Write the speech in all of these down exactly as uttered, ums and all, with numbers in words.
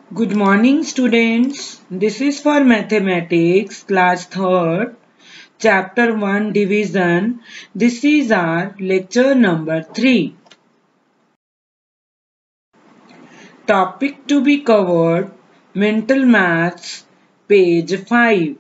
Good morning, students. This is for mathematics, class third, chapter one, division. This is our lecture number three. Topic to be covered, mental maths, page five.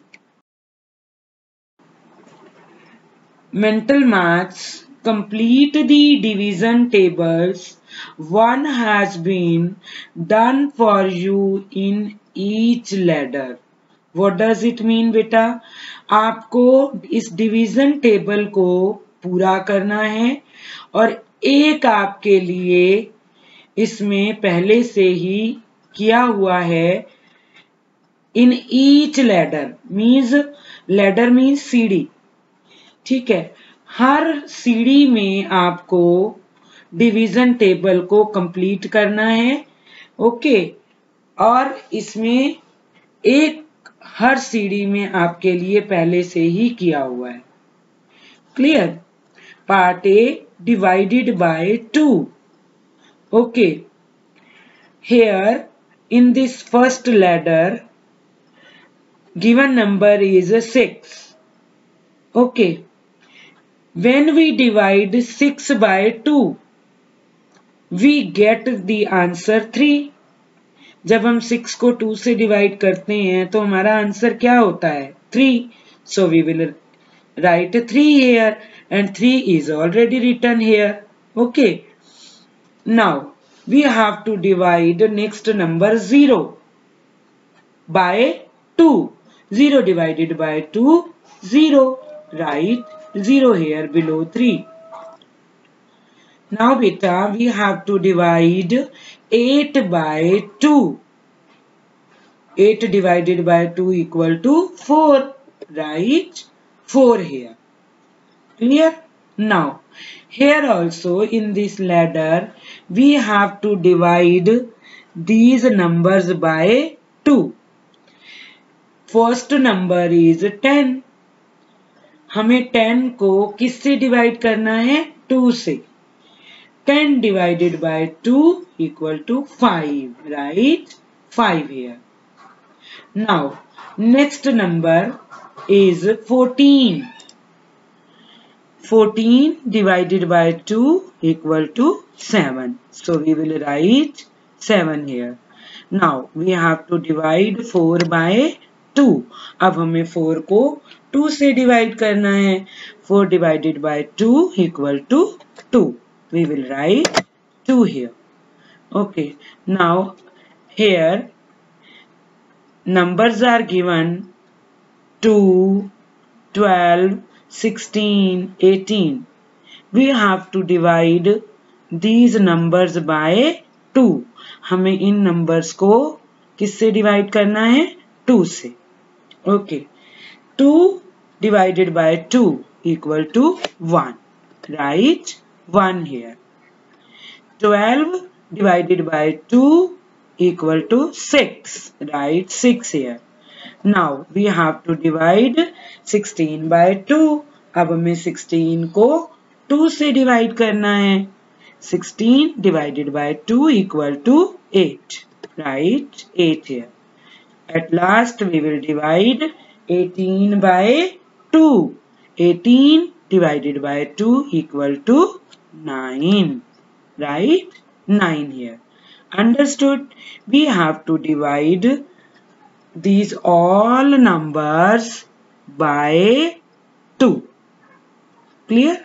Mental maths, complete the division tables. One has been done for you in each ladder. What does it mean बेटा? आपको इस division table को पूरा करना है और एक आपके लिए इसमें पहले से ही किया हुआ है in each ladder means ladder means सीढ़ी. ठीक है, हर सीढ़ी में आपको डिवीजन टेबल को कंप्लीट करना है. ओके, और इसमें एक हर सीढ़ी में आपके लिए पहले से ही किया हुआ है. Clear? Part A divided by two. Okay, here in this first ladder given number is six. Okay, when we divide six by two we get the answer three. जब हम सिक्स को टू से डिवाइड करते हैं तो हमारा answer क्या होता है? Three. So we will write three here and three is already written here. Okay, now we have to divide next number zero by two. Zero divided by two, zero. Right zero here below three. Now beta we have to divide eight by two. eight divided by two equal to four. Right? four here. Clear? Now here also in this ladder we have to divide these numbers by two. First number is ten. हमें ten को किससे divide करना है? two से. ten divided by two equal to five, right? five here. Now, next number is fourteen. fourteen divided by two equal to seven. So, we will write seven here. Now, we have to divide four by two. अब हमें four को two से divide करना है. four divided by two equal to two. We will write two here. Okay, now here numbers are given two, twelve, sixteen, eighteen. We have to divide these numbers by two. हमें इन numbers को किससे divide करना है? two से. Okay, two divided by two equal to one. Right? one here. twelve divided by two equal to six. Right? six here. Now we have to divide sixteen by two. अब हमें sixteen को two से divide करना है. sixteen divided by two equal to eight. Right? eight here. At last we will divide eighteen by two. eighteen divided by two equal to nine. Right? nine here. Understood? We have to divide these all numbers by two. Clear?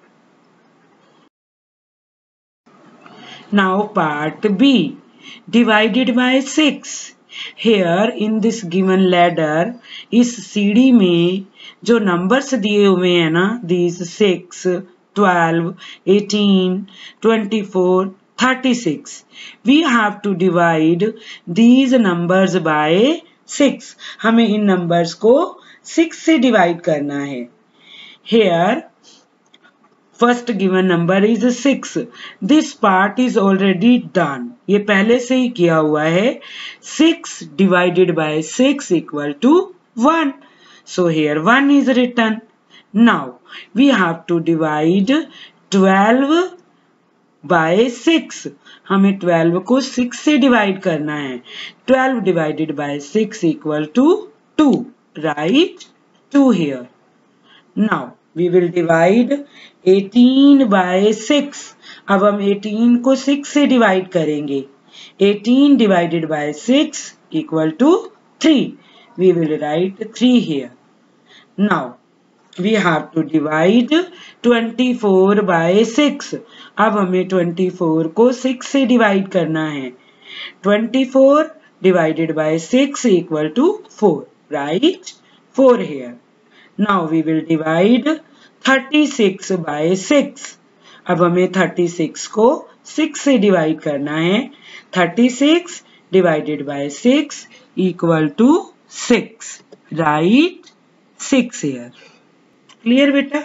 Now part B. Divided by six. Here in this given ladder, इस सीढ़ी में जो numbers दिए हुए हैं ना, these six, twelve, eighteen, twenty-four, thirty-six. We have to divide these numbers by six. हमें इन numbers को six से divide करना है. Here, first given number is six. This part is already done. ये पहले से ही किया हुआ है. six divided by six equal to one. So here one is written. Now we have to divide twelve by six, हमें twelve को six से divide करना है. Twelve divided by six equal to two. Right, two here. Now we will divide eighteen by six. अब हम eighteen को six से divide करेंगे. eighteen divided by six equal to three. We will write three here. Now we have to divide twenty-four by six. अब हमें twenty-four को six से divide करना है. twenty-four divided by six equal to four. Right? four here. Now we will divide thirty-six by six. अब हमें thirty-six को six से डिवाइड करना है. thirty-six divided by six equal to six. Right? six here. Clear beta?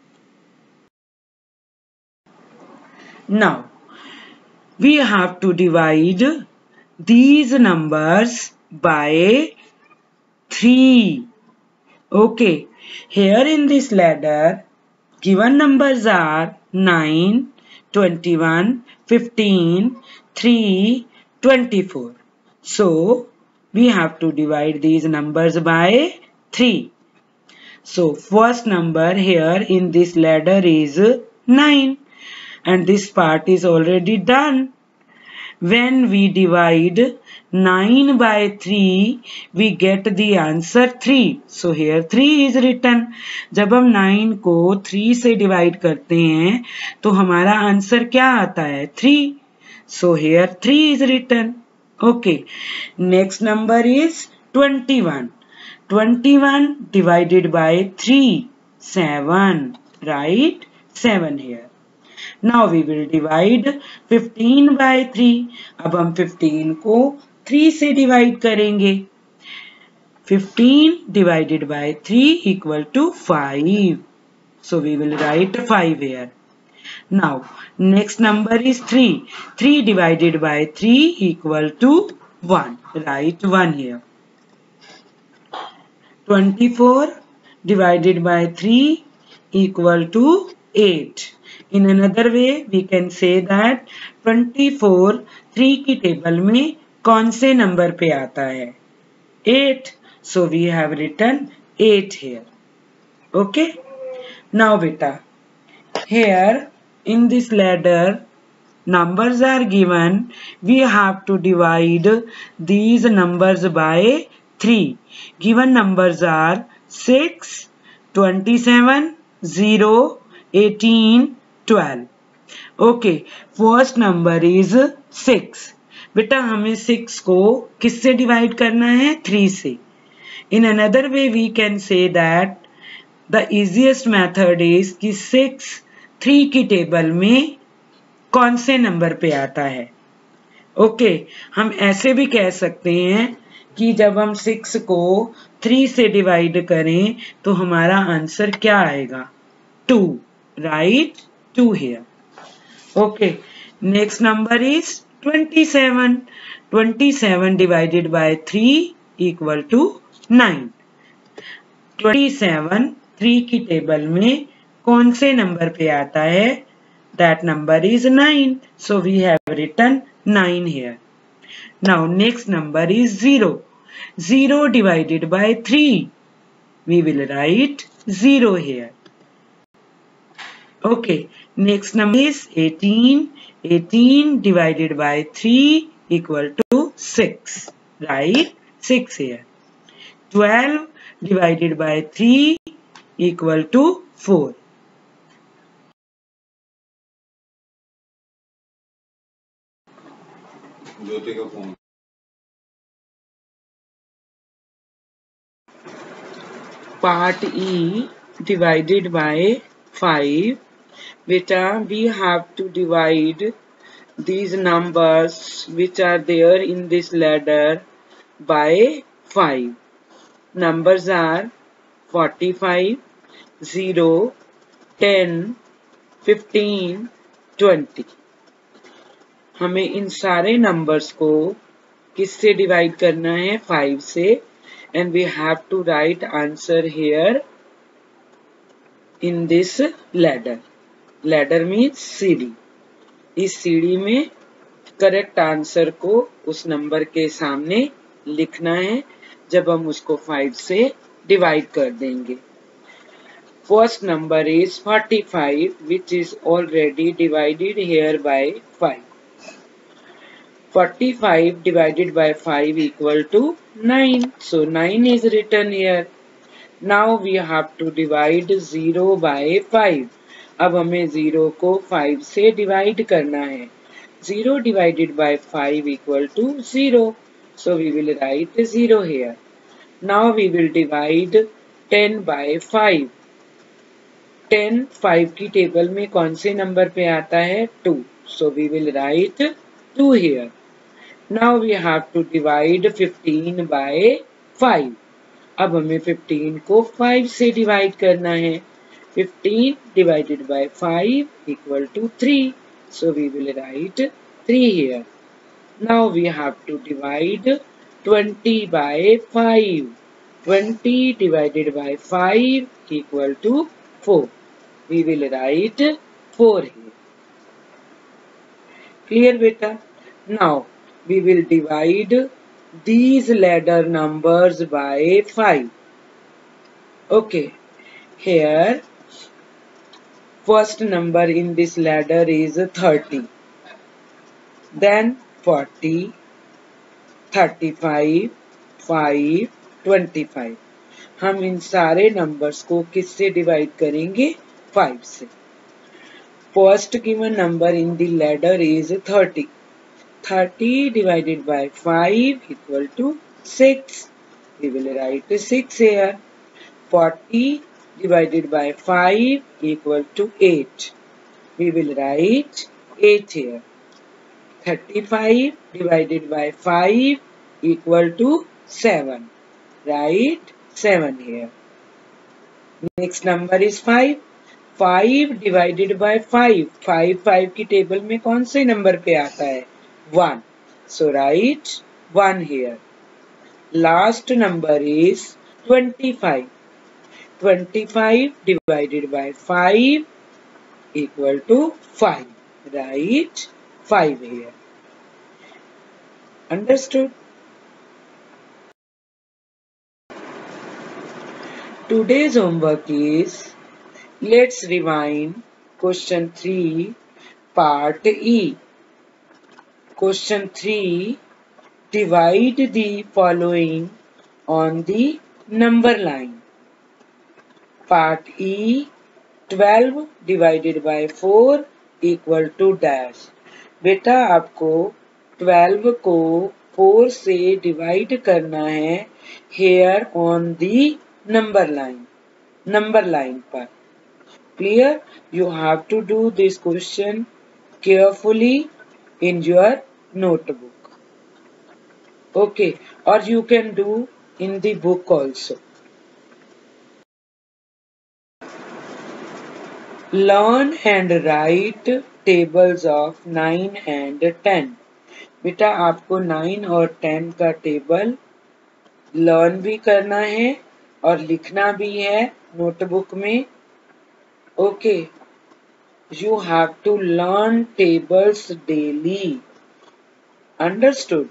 Now we have to divide these numbers by three. Okay, here in this ladder given numbers are nine, twenty-one, fifteen, three, twenty-four. So we have to divide these numbers by three. So first number here in this ladder is nine, and this part is already done. When we divide nine by three, we get the answer three. So here three is written. जब हम nine को three से divide करते हैं तो हमारा answer क्या आता है? three. So here three is written. Okay. Next number is twenty-one. twenty-one divided by three. seven. Right? seven here. Now we will divide fifteen by three. अब हम fifteen को three से divide करेंगे. fifteen divided by three equal to five. So we will write five here. Now next number is three. three divided by three equal to one. Write one here. twenty-four divided by three equal to eight. In another way we can say that twenty-four three की table में कौन से number पे आता है? eight. So we have written eight here. Okay. Now beta, here in this ladder numbers are given. We have to divide these numbers by three. Given numbers are six, twenty-seven, zero, eighteen, twelve. Okay, first number is six. बेटा हमें six को किससे divide करना है? three से. In another way we can say that the easiest method is कि six three की table में कौन से नंबर पे आता है? ओके, हम ऐसे भी कह सकते हैं कि जब हम six को three से डिवाइड करें तो हमारा आंसर क्या आएगा? two. Right? two here. Okay, next number is twenty-seven. twenty-seven divided by three equal to nine. twenty-seven three की टेबल में कौन से नंबर पे आता है? That number is nine. So we have written nine here. Now next number is zero. zero divided by three. We will write zero here. Okay, next number is eighteen. eighteen divided by three equal to six. Right? six here. twelve divided by three equal to four. Part E divided by five. Beta, we have to divide these numbers which are there in this ladder by five. Numbers are forty-five, zero, ten, fifteen, twenty. हमें इन सारे numbers को किससे divide करना है? five से. And we have to write answer here in this ladder. Ladder means C D. इस सीढ़ी में करेक्ट आंसर को उस नंबर के सामने लिखना है जब हम उसको फाइव से डिवाइड कर देंगे। First number is forty-five, which is already divided here by five. forty-five divided by five equal to nine. So nine is written here. Now we have to divide zero by five. अब हमें zero को five से divide करना है। zero divided by five equal to zero. So we will write zero here. Now we will divide ten by five. ten five की table में कौन से नंबर पे आता है? two. So we will write two here. Now we have to divide fifteen by five. अब हमें fifteen को five से divide करना है। fifteen divided by five equal to three. So we will write three here. Now we have to divide twenty by five. twenty divided by five equal to four. We will write four here. Clear beta? Now we will divide these ladder numbers by five. Okay, here first number in this ladder is thirty, then forty, thirty-five, five, twenty-five. हम इन सारे numbers को किससे divide करेंगे? five से. First given number in the ladder is thirty. thirty divided by five equal to six. We will write six here. forty divided by five equal to eight. We will write eight here. thirty-five divided by five equal to seven. Write seven here. Next number is five. five divided by five. five five की table में कौन से number पे आता है? one. So write one here. Last number is twenty-five. twenty-five divided by five equal to five. Write five here. Understood? Today's homework is, let's rewind question three, part E. Question three, divide the following on the number line. Part E, twelve divided by four equal to dash. बेटा आपको twelve को four से divide करना है here on the number line. Number line पर. Clear? You have to do this question carefully in your notebook. Okay, or you can do in the book also. Learn and write tables of nine and ten. बेटा आपको nine और ten का table learn भी करना है और लिखना भी है नोटबुक में. Okay, you have to learn tables daily. Understood?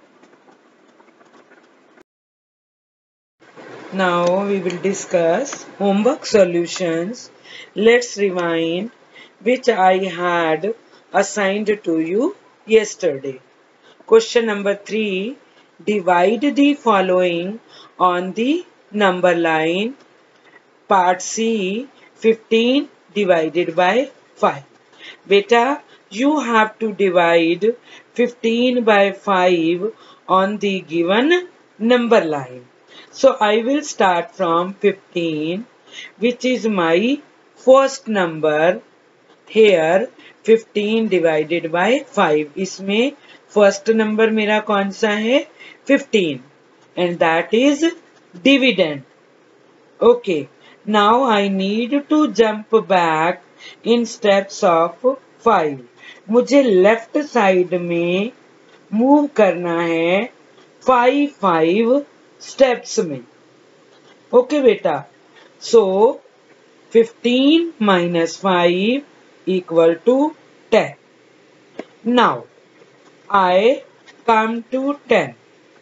Now we will discuss homework solutions. Let's rewind which I had assigned to you yesterday. Question number three, divide the following on the number line. Part C, fifteen divided by five. Beta, you have to divide fifteen by five on the given number line. So I will start from fifteen, which is my first number. Here fifteen divided by five. इसमें first number मेरा कौन सा है? fifteen, and that is dividend. Okay, now I need to jump back in steps of five. मुझे left side में move करना है five five steps में. Okay बेटा, so fifteen minus five equal to ten. Now I come to ten.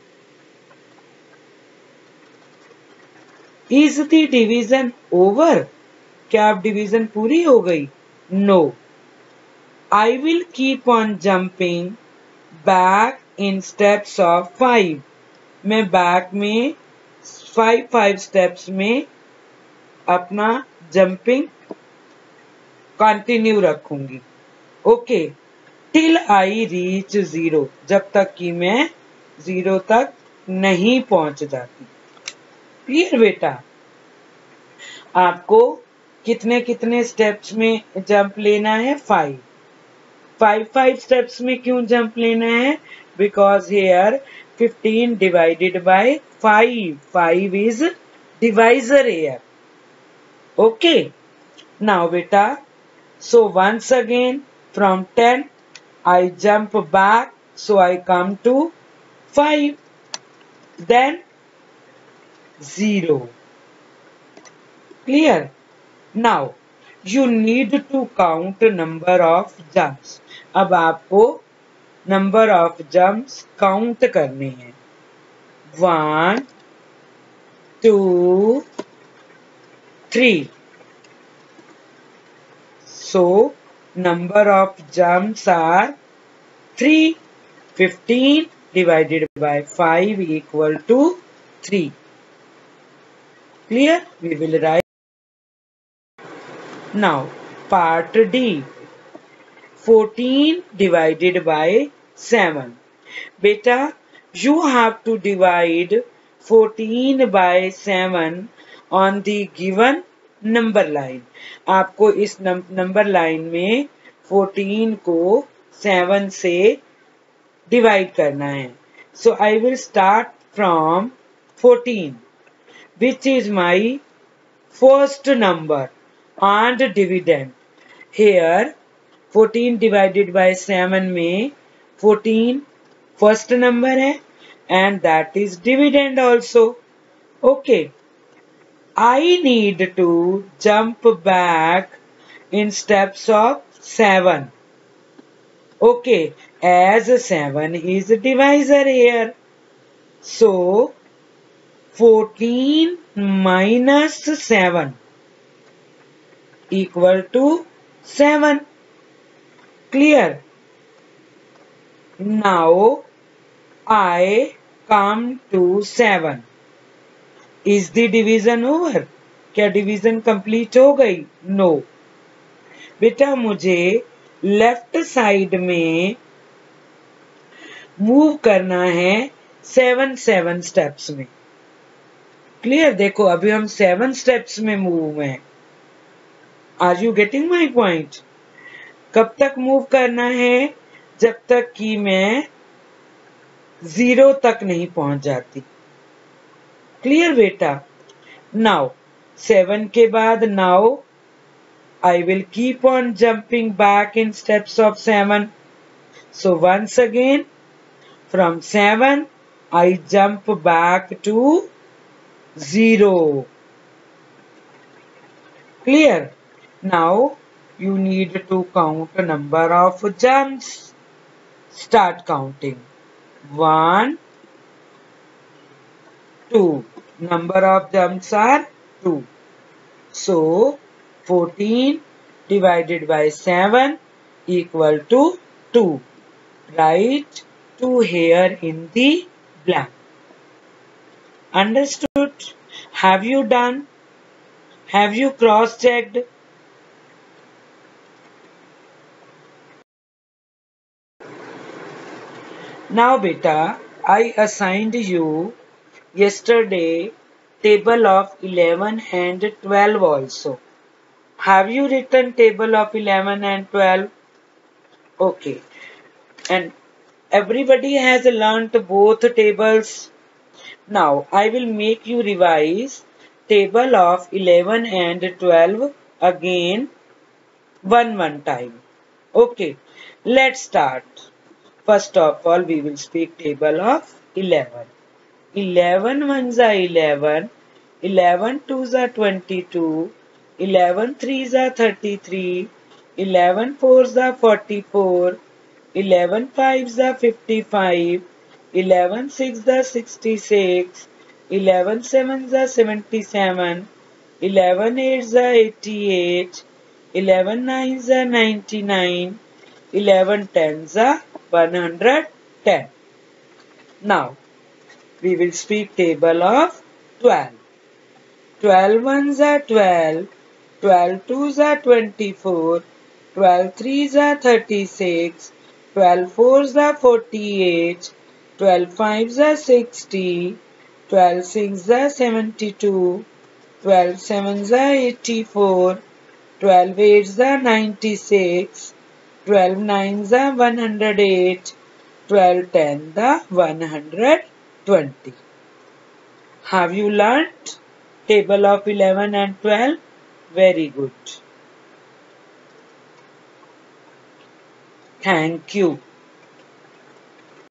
Is the division over? क्या अब division पूरी हो गई? No. I will keep on jumping back in steps of five. मैं back में five five steps में अपना jumping continue रखूंगी. Okay, till I reach zero, जब तक कि मैं जीरो तक नहीं पहुंच जाती. क्लियर बेटा? आपको कितने कितने स्टेप्स में जंप लेना है? फाइव. फाइव फाइव स्टेप्स में क्यों जंप लेना है? Because here fifteen divided by five. Five is divisor here. Okay, now बेटा, so once again from ten I jump back, so I come to five, then zero. Clear? Now you need to count number of jumps. अब आपको number of jumps count करने हैं. One, two, three. So number of jumps are three. fifteen divided by five equal to three. Clear? We will write. Now part D. fourteen divided by seven. Beta, you have to divide fourteen by seven on the given number line. आपको इस number line में fourteen को seven से divide करना है. So I will start from fourteen, which is my first number and dividend. Here fourteen divided by seven में fourteen first number है and that is dividend also. Okay, I need to jump back in steps of seven. Okay, as seven is a divisor here. So, fourteen minus seven equal to seven. Clear? Now, I come to seven. Is the division over? क्या division complete हो गई? No. बेटा, मुझे left side में move करना है seven seven steps में. Clear? देखो, अभी हम सेवन स्टेप्स में मूव हैं. Are you getting my point? कब तक मूव करना है? जब तक कि मैं जीरो तक नहीं पहुंच जाती. क्लियर बेटा? नाउ सेवन के बाद now I will keep on jumping back in steps of seven. So once again from seven I jump back to zero. Clear? Now you need to count a number of jumps. Start counting. One, two. Number of jumps are two. So, fourteen divided by seven equal to two. Write two here in the blank. Understood? Have you done? Have you cross-checked? Now beta, I assigned you yesterday table of eleven and twelve also. Have you written table of eleven and twelve? Okay. And everybody has learnt both tables. Now I will make you revise table of eleven and twelve again one one time. Okay. Let's start. First of all, we will speak table of eleven. eleven ones are eleven, eleven twos are twenty-two, eleven threes are thirty-three, eleven fours are forty-four, eleven fives are fifty-five, eleven sixes are sixty-six, eleven sevens are seventy-seven, eleven eights are eighty-eight, eleven nines are ninety-nine, eleven tens are one hundred ten. Now, we will speak table of twelve. twelve ones are twelve, twelve twos are twenty-four, twelve threes are thirty-six, twelve fours are forty-eight, twelve fives are sixty, twelve sixes are seventy-two, twelve sevens are eighty-four, twelve eights are ninety-six, twelve nines are one hundred eight, twelve tens are one hundred twenty. Have you learnt table of eleven and twelve? Very good. Thank you.